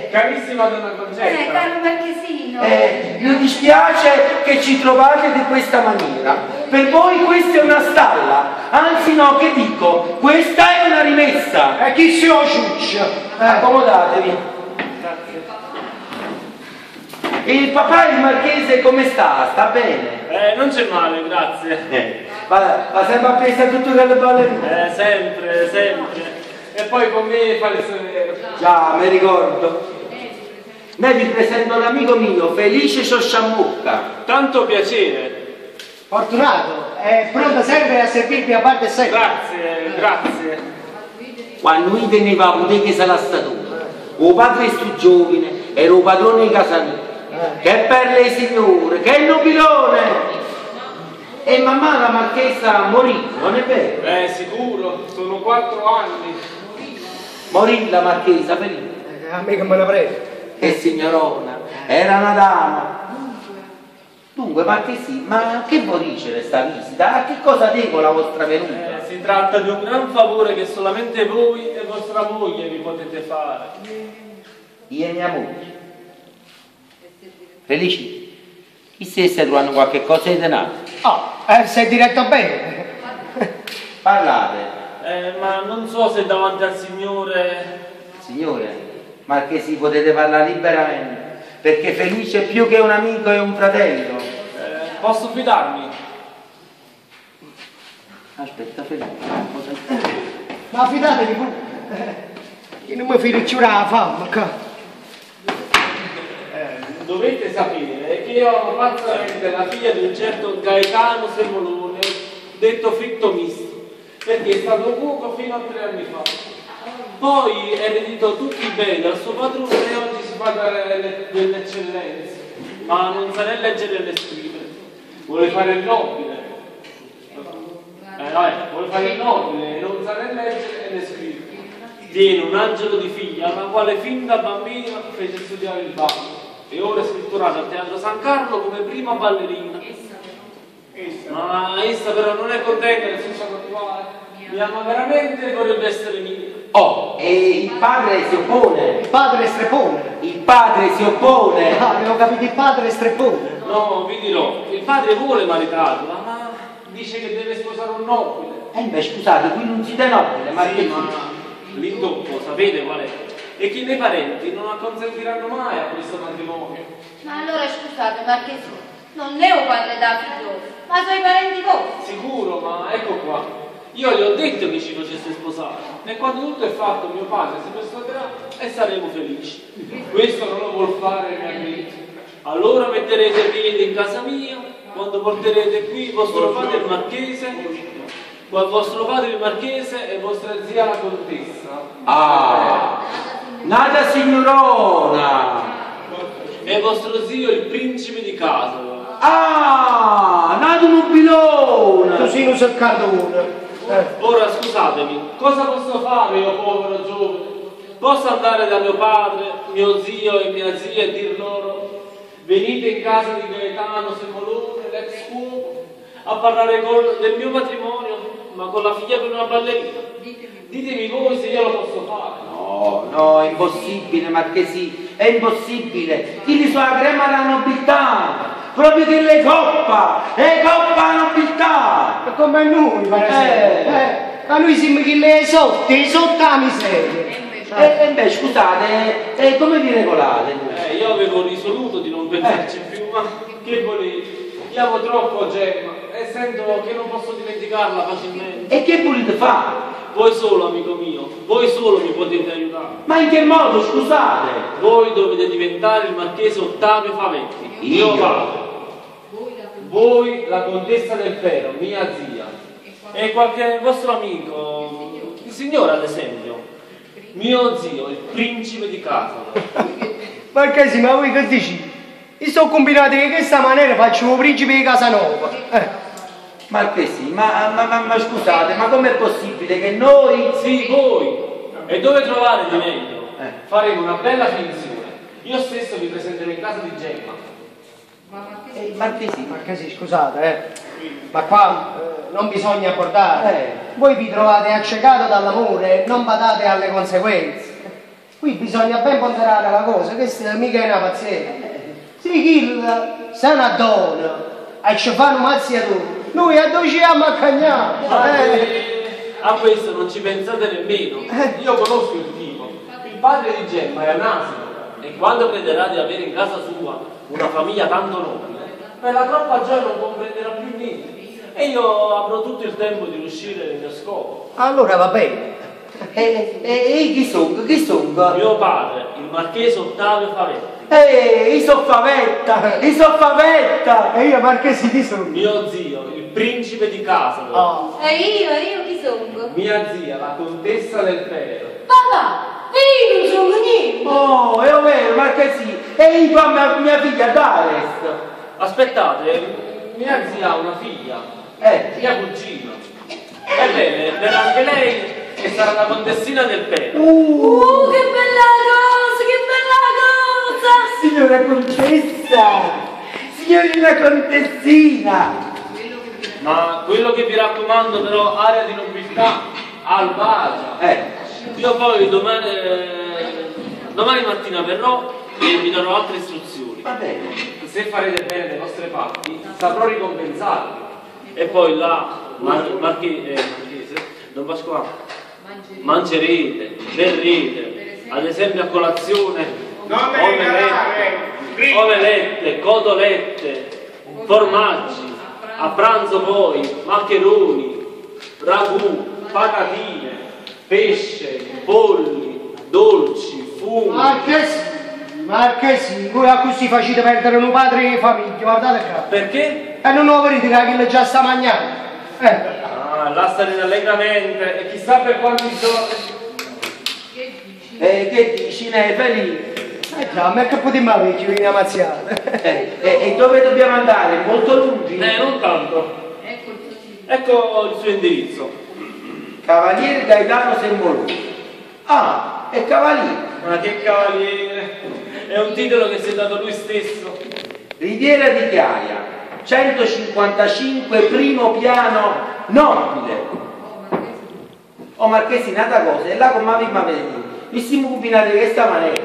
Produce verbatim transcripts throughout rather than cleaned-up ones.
Carissima donna Concetta. Eh, caro Marchesino. Eh, mi dispiace che ci trovate di questa maniera. Per voi questa è una stalla. Anzi no, che dico, questa è una rimessa. E chi si lo ciuccia? Eh. Accomodatevi. E il papà, il marchese, come sta? Sta bene? Eh, non c'è male, grazie. Eh. Va, va sempre appresa tutto che le ballerine? Eh, sempre, sempre. E poi con me fa le sue... Già, mi ricordo. Me vi presento l'amico mio, Felice Sciosciammucca. Tanto piacere. Fortunato, è pronto sempre a servirvi a parte sempre. Grazie, grazie. Quando noi venivamo di chiesa la statura, o padre stu giovane era il padrone di casa mia. Che perle signore, che nobilone! E man mano la marchesa morì, non è vero? Eh, sicuro, sono quattro anni. Morì la marchesa, Felice. Eh, a me che me ne prego. Che signorona, era una dama. Dunque, marchesi, ma che vuol dire sta visita? A che cosa devo la vostra venuta? Eh, si tratta di un gran favore che solamente voi e vostra moglie vi potete fare. Io e mia moglie. Felici, chi se stai trovando qualche cosa di denaro? Oh, eh, sei diretto bene. Parlate. Eh, ma non so se davanti al Signore... Signore, marchesi, potete parlare liberamente, perché Felice è più che un amico e un fratello. Eh, posso fidarmi? Aspetta, Felice. Ma fidatevi pure. Io non mi fido più la fama, qua. Dovete sapere che io amo pazzamente la figlia di un certo Gaetano Semolone, detto Fritto Misto, perché è stato cuoco fino a tre anni fa. Poi ereditò tutti i beni dal suo padrone e oggi si fa delle, delle eccellenze, ma non sa né leggere né scrivere. Vuole fare il nobile. Eh, no, eh, vuole fare il nobile e non sa né leggere né scrivere. Tiene un angelo di figlia, la quale fin da bambina fece studiare il ballo. E ora è scritturata al Teatro San Carlo come prima ballerina. Ma essa però non è contenta del suo stato attuale. Mi ama veramente e vorrebbe essere mia. Oh, e il padre si oppone. Il padre è strepone. Il padre si oppone. Ah, avevo capito, il padre è strepone. No, vi dirò, il padre vuole maritarla, ma dice che deve sposare un nobile. Eh beh, scusate, qui non si dà nobile, ma Sì, che ma l'intoppo, sapete qual è? E che i miei parenti non acconsentiranno mai a questo matrimonio. Ma allora scusate, Marchesino, non è un padre da figlio, ma sono i parenti vostri. Sicuro, ma ecco qua. Io gli ho detto che ci facesse sposare. E quando tutto è fatto, mio padre si persuaderà e saremo felici. Questo non lo vuol fare mia amica. Allora metterete piede in casa mia, quando porterete qui vostro padre il marchese, vostro padre il marchese e vostra zia la contessa. Ah, nata signorona. E vostro zio il principe di casa. Ah, nato nobilone. Tu sei un seccatore. Eh. Ora scusatemi, cosa posso fare io povero giovane? Posso andare da mio padre, mio zio e mia zia e dir loro venite in casa di Gaetano Semolone, l'ex cuoco, a parlare col, del mio matrimonio, ma con la figlia di una ballerina? Ditemi voi se io lo posso fare. No, no, è impossibile, marchesi, è impossibile. Chi li fa la crema della nobiltà? Proprio che le coppa, è coppa la nobiltà. E come noi, per esempio. Eh. Ma noi siamo chi le sotte, sotto la miseria. E invece, scusate, eh, come vi regolate? Eh, io avevo risoluto di non pensarci Eh. più, ma che volete? Io amo troppo Gemma e sento che non posso dimenticarla facilmente. E che volete fare? Voi solo, amico mio, voi solo mi potete aiutare. Ma in che modo, scusate? Voi dovete diventare il marchese Ottavio Favetti, Io? mio padre. Voi la contessa del Fero, mia zia. E qualche vostro amico, il signore ad esempio, mio zio, il principe di casa. Marchesi, ma voi che dici? Io sto combinando che in questa maniera faccio un principe di Casanova. Eh. Marchesi, ma, ma, ma, ma scusate, ma com'è possibile che noi... Sì, voi. E dove trovate di meglio? Eh. Faremo una bella finzione. Io stesso vi presenterò in casa di Gemma. Eh, Marchesi, Marchesi, scusate, eh. Ma qua eh, non bisogna portare. Eh. Voi vi trovate accecato dall'amore e non badate alle conseguenze. Qui bisogna ben ponderare la cosa, questa mica è una pazienza. Se chi sa una donna e ci fanno mazziatori, noi addociamo a cagnare. Ma Eh. eh, a questo non ci pensate nemmeno. Io conosco il tipo. Il padre di Gemma è un asino e quando crederà di avere in casa sua una famiglia tanto nobile, per la troppa gioia non comprenderà più niente. E io avrò tutto il tempo di riuscire nel mio scopo. Allora va bene. E, e, e chi sono? Chi sono? Mio padre, il marchese Ottavio Favetti. Ehi, io so favetta, io so favetta! E io Marchesi di sono. Mio zio, il principe di Casador. Oh. E io, e io chi sono? Mia zia, la contessa del Pero. Papà, e io non sono niente. Oh, è vero, Marchesi, e io mia, mia figlia d'Arest. Aspettate, mia zia ha una figlia, Eh, mia cugina. Ebbene, verrà anche lei e sarà la contessina del Pero. uh, Uh, che bella cosa, che bella cosa! signora contessa, signorina contessina. Ma quello che vi raccomando però, area di nobiltà, albagia. Eh, Io poi domani, eh, domani mattina verrò e vi darò altre istruzioni. va bene. Se farete bene le vostre parti, saprò ricompensarvi. E poi là, Mar- Marche- eh, Marchese, Don Pasquale, mangerete, berrete, ad esempio a colazione, Non me ne omelette, omelette, cotolette, formaggi, a pranzo poi maccheroni, ragù, patatine, pesce, polli, dolci, funghi. Marchesi, Marchesi, voi a così facete perdere un padre e famiglia, guardate qua. Perché? E non lo vedete che chi già sta mangiando. Eh. Ah, là starete allegramente e chissà per quanti giorni. Eh, che dici, Nefeli? Eh già, ma che potremmo avere qui in ammazzata? Eh, e, e dove dobbiamo andare? Molto lungi? Eh, non tanto. Ecco il suo indirizzo. Cavaliere Gaetano Semmoloni. Ah, è cavaliere. Ma che cavaliere! È un titolo che si è dato lui stesso. Riviera di Chiaia, centocinquantacinque, primo piano, nobile. Oh, Marchesi, nata cosa, e là come avevamo venuto. Mi stiamo combinando di questa maniera.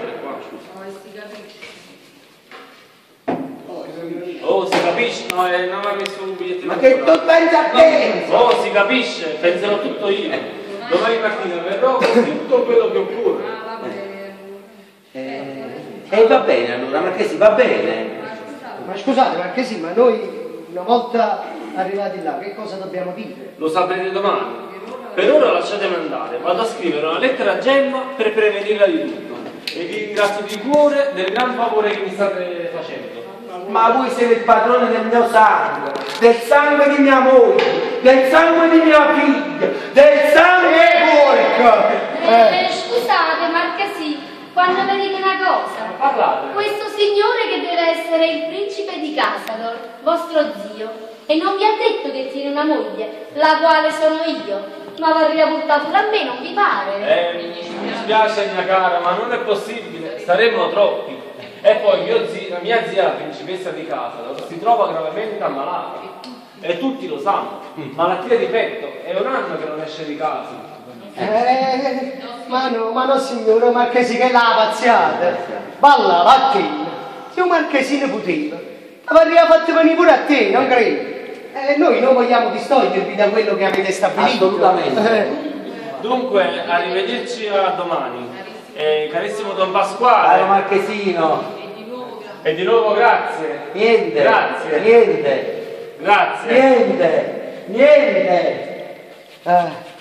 Oh, si capisce? No, eh, non aveva messo un biglietto. Ma che tu pensi a te? Oh, si capisce, penserò tutto io. Domani mattina verrò con tutto quello che occorre. Eh, eh, va bene allora, Marchesi, va bene. Ma scusate, Marchesi, ma noi una volta arrivati là, che cosa dobbiamo dire? Lo saprete domani. Per ora lasciatemi andare, vado a scrivere una lettera a Gemma per prevenirla di tutto. E vi ringrazio di cuore del gran favore che mi state facendo. Ma voi siete il padrone del mio sangue, del sangue di mia moglie, del sangue di mia figlia, del sangue porca! Eh, scusate, Marchesi, quando vedete una cosa, Parlate. questo signore che deve essere il principe di Casador, vostro zio, e non vi ha detto che tiene una moglie, la quale sono io, ma varrebbe portato da me, non vi pare? Eh, mi dispiace mia cara, ma non è possibile, saremmo troppi. E poi mio zio, la mia zia, la principessa di casa, si trova gravemente ammalata. E tutti lo sanno, malattia di petto, è un anno che non esce di casa. Eh, ma no, ma no signore Marchesi, che la pazziata! Balla, vattene! Se un Marchesino poteva, avrei fatto venire pure a te, non credi? Eh, noi non vogliamo distogliervi da quello che avete stabilito. Assolutamente. Eh. Dunque, arrivederci a domani. Eh, carissimo Don Pasquale. Caro Marchesino, E di nuovo grazie. niente, Grazie. niente, Grazie. niente, niente. Eh.